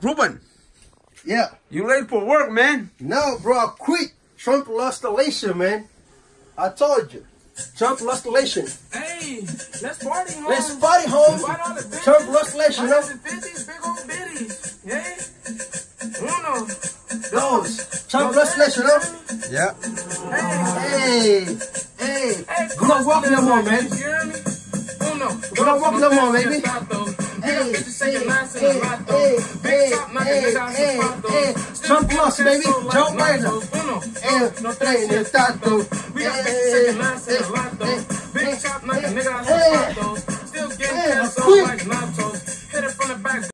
Ruben, Yeah. you late for work, man. No, bro, I quit. Trump lost the election, man. I told you. Trump lost the election. Hey, let's party, home. Let's party, home. Trump lost the election, no? 50s, big old bitties. Yeah. Uno. Those. Trump lost the election, no? Yeah. Hey. We're not walking no more, man. You hear me? Uno. We're not walking no more, baby. Hey. Trump lost, baby. Joe Biden. No traen el tato. We got 50 seconds, 9 cents, lotto. Big chop, like a nigga, I said, still getting cast off like nachos. Hit it from the back.